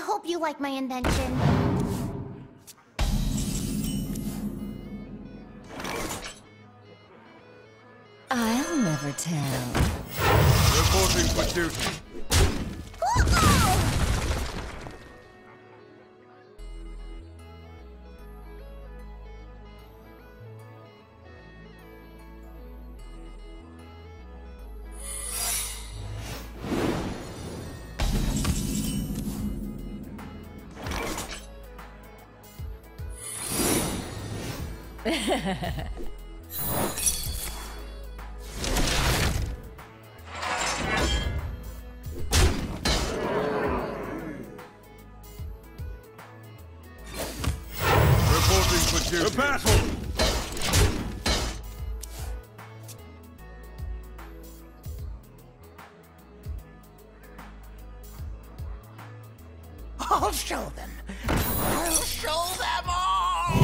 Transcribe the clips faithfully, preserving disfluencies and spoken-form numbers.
hope you like my invention. I'll never tell. Reporting for duty. The battle! I'll show them. I'll show them all!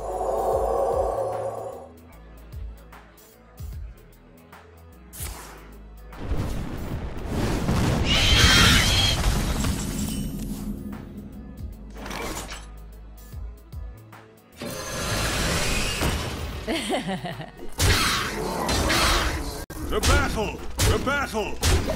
The battle! The battle!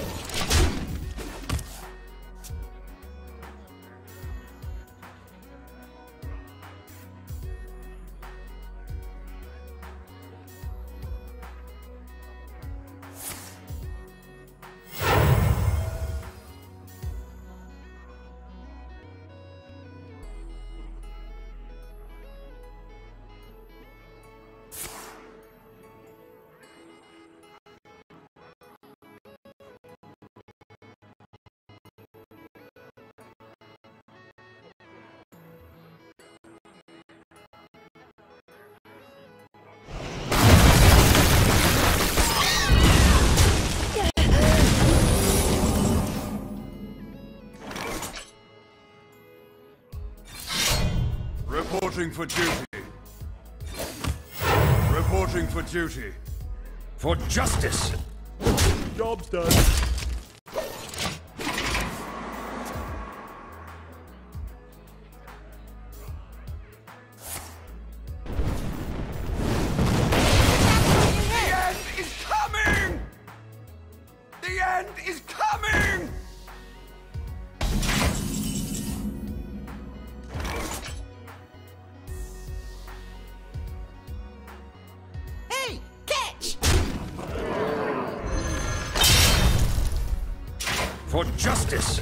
Reporting for duty. Reporting for duty. For justice. Job's done. The end is coming! The end is coming! For justice!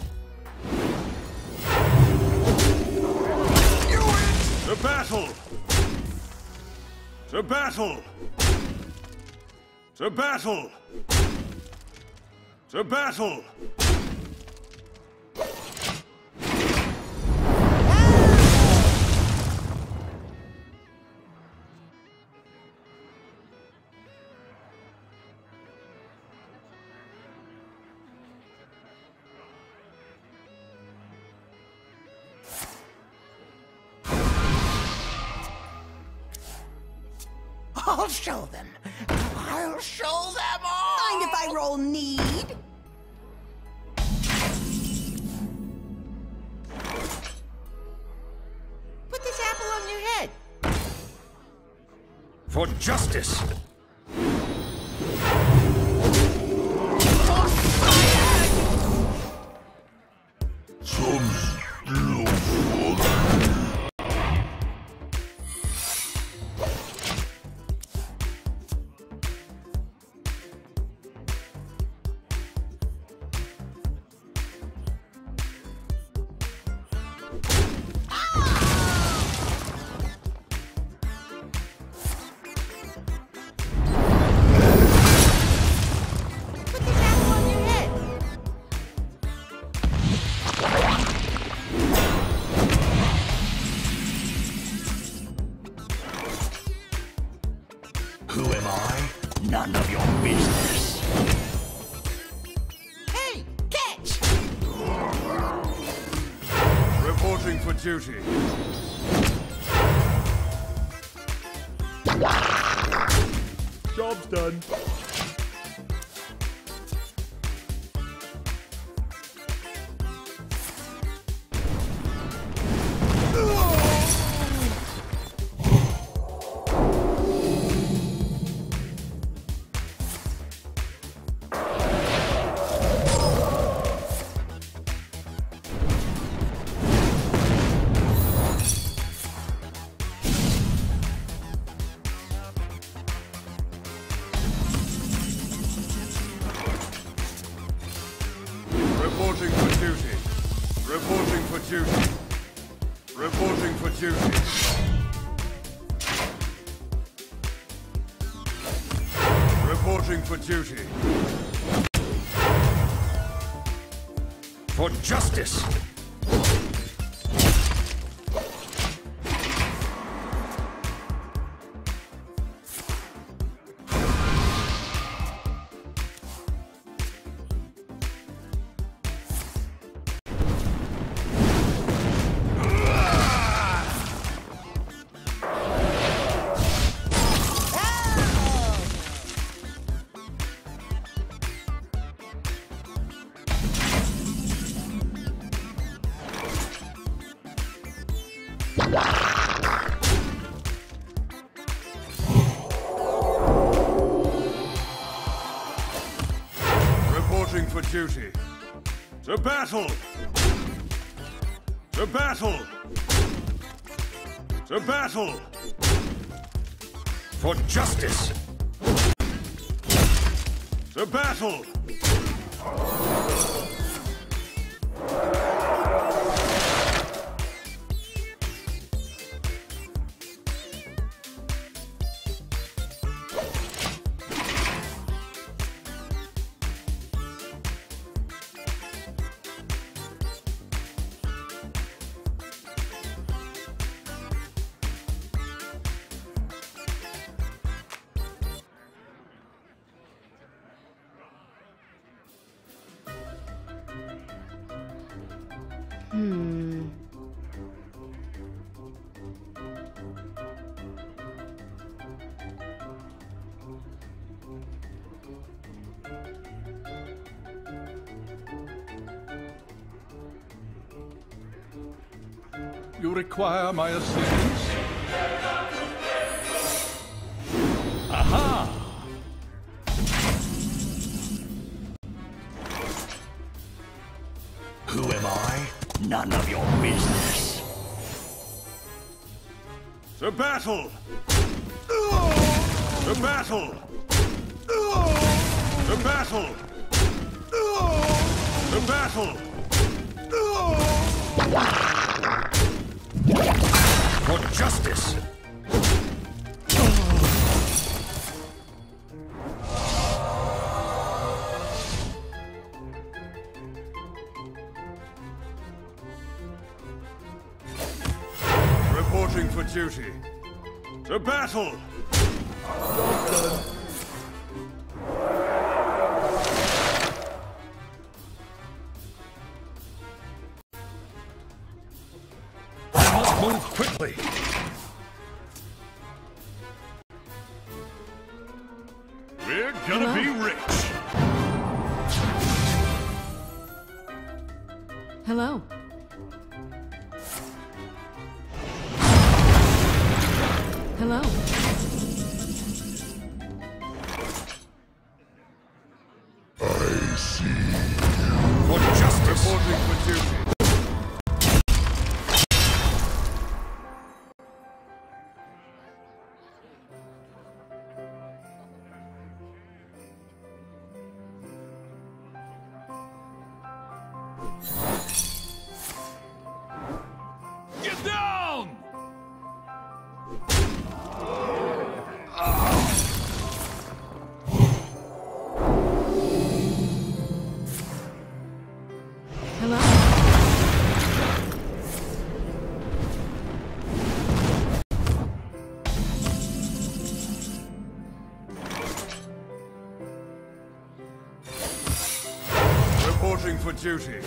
You win! The battle! The battle! The battle! The battle! I'll show them. I'll show them all! Mind if I roll need? Put this apple on your head. For justice! Who am I? None of your business. Hey, catch! Reporting for duty. Job's done. Reporting for duty. Reporting for duty. Reporting for duty. Reporting for duty. For justice! Reporting for duty. To battle! To battle! To battle! For justice! To battle! Hmm. You require my assistance? Aha! Who am I? None of your business. To battle! To battle! To battle! To battle! For justice! Reporting for duty. To battle! I must move quickly. We're gonna be rich. Hello. Hello. I see. For justice. Reporting for duty. Get down! Hello. Reporting for duty.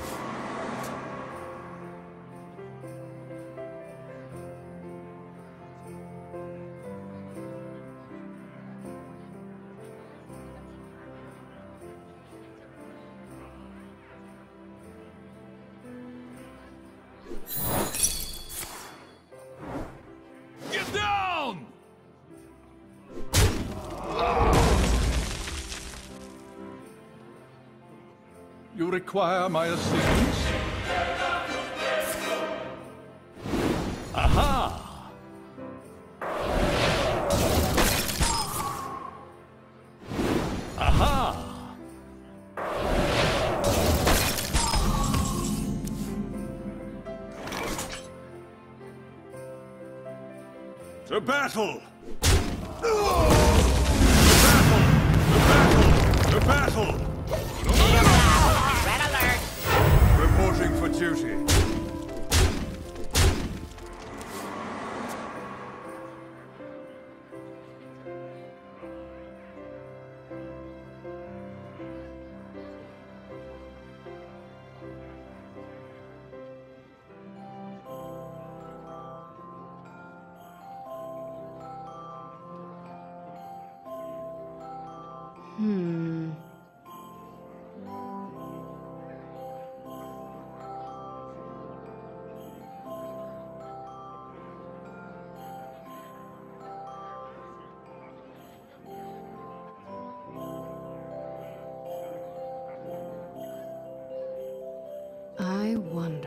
Get down! You require my assistance? Aha! Aha! To battle! To battle! To battle! To battle! Red alert! Reporting for duty. Hmm. I wonder.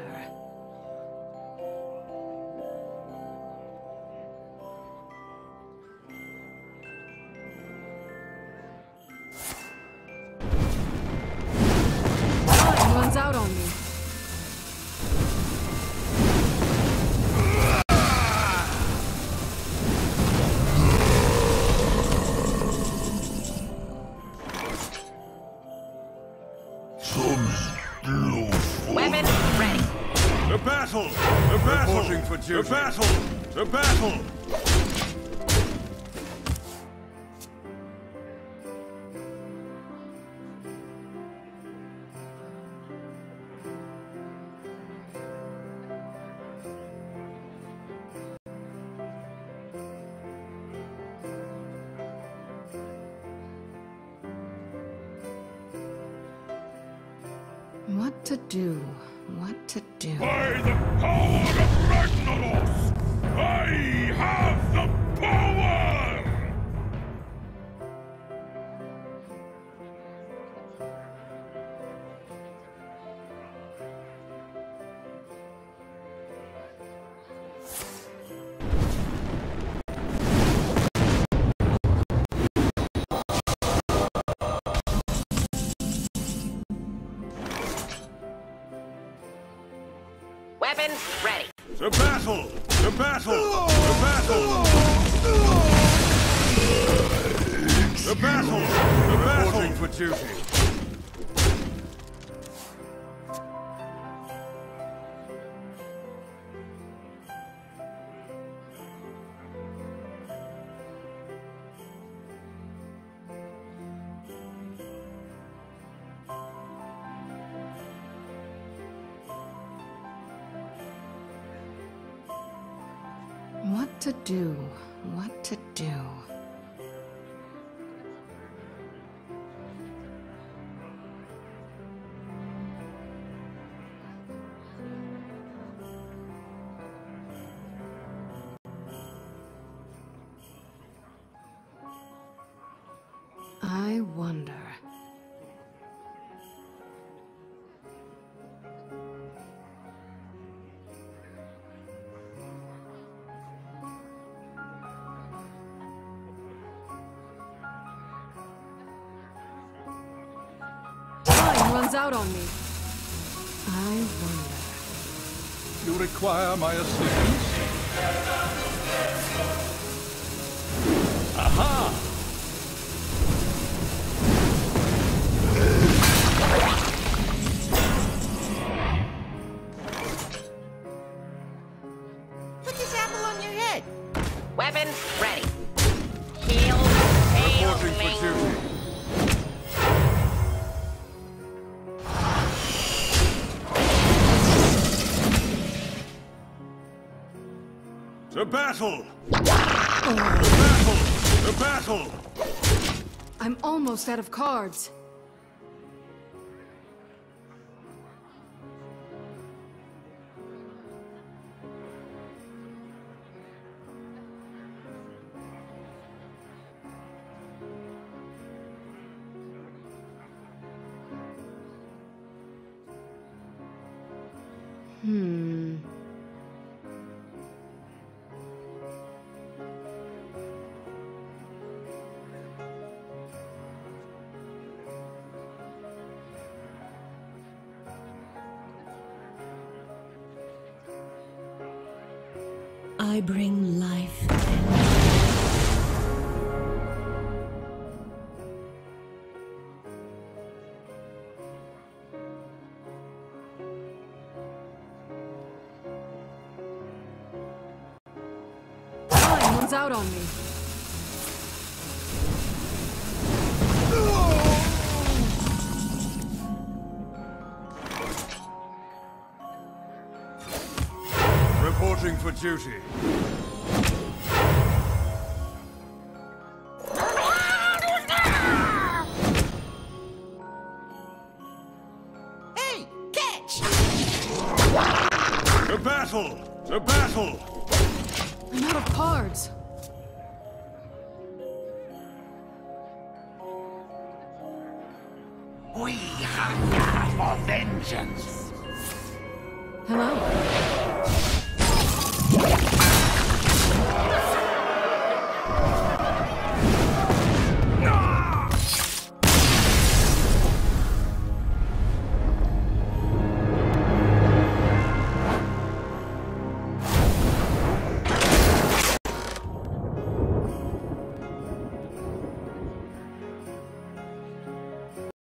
Time runs out on me. Weapon ready. To battle! To battle! Reporting for duty. To battle! To battle! What to do? What to do? By the power of Ragnaros, I have the power! Weapon ready. To battle! To battle! To battle! To battle! To battle! Reporting for duty. What to do? What to do? I wonder. Time runs out on me. I wonder. You require my assistance? Aha! Put this apple on your head. Weapon ready. Heal, heal Reporting for me. duty. To battle! To battle! To battle! I'm almost out of cards. Hmm. I bring life Time runs out on me. Reporting for duty. Hey, catch! To battle! To battle! I'm out of cards. We hunger for vengeance. Hello.